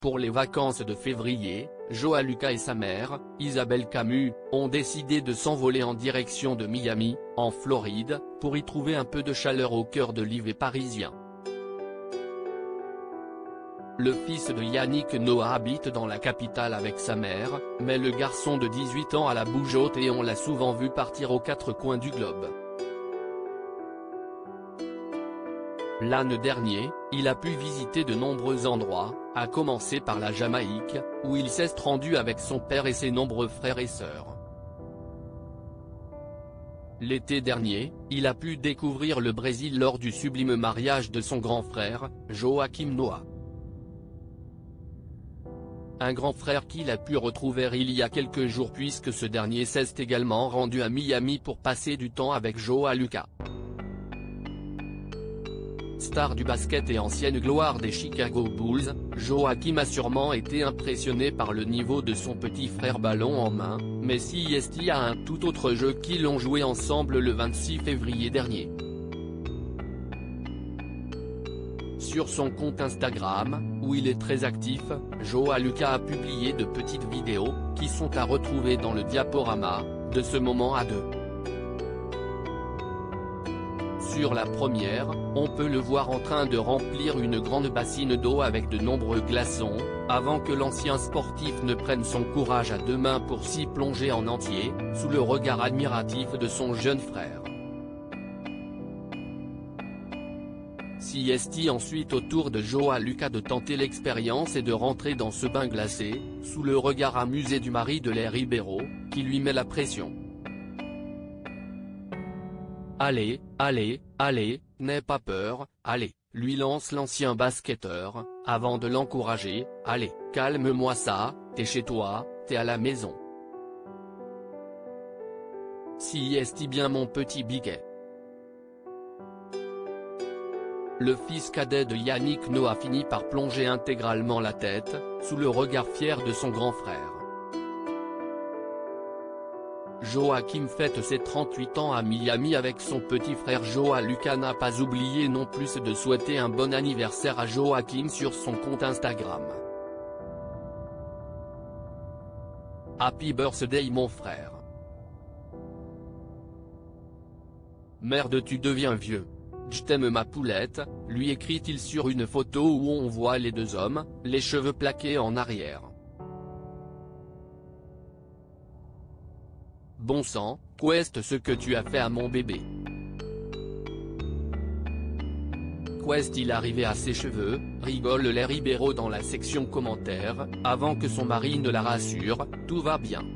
Pour les vacances de février, Joa Lucas et sa mère, Isabelle Camus, ont décidé de s'envoler en direction de Miami, en Floride, pour y trouver un peu de chaleur au cœur de l'hiver parisien. Le fils de Yannick Noah habite dans la capitale avec sa mère, mais le garçon de 18 ans a la bougeotte et on l'a souvent vu partir aux quatre coins du globe. L'année dernière, il a pu visiter de nombreux endroits, à commencer par la Jamaïque, où il s'est rendu avec son père et ses nombreux frères et sœurs. L'été dernier, il a pu découvrir le Brésil lors du sublime mariage de son grand frère, Joaquim Noah. Un grand frère qu'il a pu retrouver il y a quelques jours puisque ce dernier s'est également rendu à Miami pour passer du temps avec Joa Lucas. Star du basket et ancienne gloire des Chicago Bulls, Joaquim a sûrement été impressionné par le niveau de son petit frère ballon en main, mais CST a un tout autre jeu qu'ils ont joué ensemble le 26 février dernier. Sur son compte Instagram, où il est très actif, Joa Lucas a publié de petites vidéos, qui sont à retrouver dans le diaporama, de ce moment à deux. Sur la première, on peut le voir en train de remplir une grande bassine d'eau avec de nombreux glaçons, avant que l'ancien sportif ne prenne son courage à deux mains pour s'y plonger en entier, sous le regard admiratif de son jeune frère. CST ensuite au tour de Joa Lucas de tenter l'expérience et de rentrer dans ce bain glacé, sous le regard amusé du mari de Larry Ribeiro, qui lui met la pression. Allez, allez, allez, n'aie pas peur, allez, lui lance l'ancien basketteur, avant de l'encourager, allez, calme-moi ça, t'es chez toi, t'es à la maison. CST bien mon petit biquet. Le fils cadet de Yannick Noah finit par plonger intégralement la tête, sous le regard fier de son grand frère. Joaquim fête ses 38 ans à Miami avec son petit frère Joa Lucas n'a pas oublié non plus de souhaiter un bon anniversaire à Joaquim sur son compte Instagram. Happy birthday mon frère. Merde tu deviens vieux. Je t'aime ma poulette, lui écrit-il sur une photo où on voit les deux hommes, les cheveux plaqués en arrière. Bon sang, qu'est-ce ce que tu as fait à mon bébé? Qu'est-il arrivé à ses cheveux, rigole Larry Ribeiro dans la section commentaires, avant que son mari ne la rassure, tout va bien.